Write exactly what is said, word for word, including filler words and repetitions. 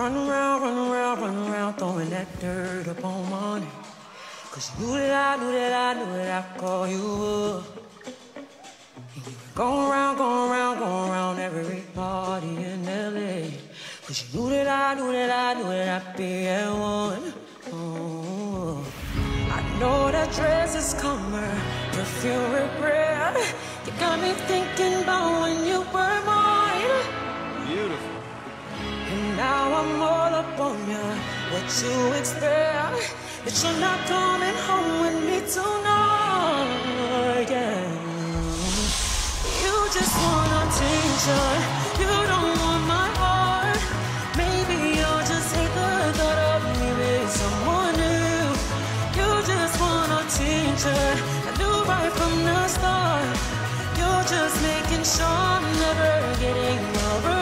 Run around, run around, run around, throwing that dirt up on my name. Cause you knew that I knew that I knew that I'd call you up. And you were going around, going around, going around every party in L A. Cause you knew that I knew that I knew that I'd be at one. Oh, I know that dress is calmer, perfume regret. You got me thinking about when you were mine. Beautiful. And now I'm all up on you. What you expect? That you're not coming home with me tonight, yeah. You just want attention. You don't want my heart. Maybe you'll just hate the thought of me with someone new. You just want attention. I knew right from the start. You're just making sure I'm never getting over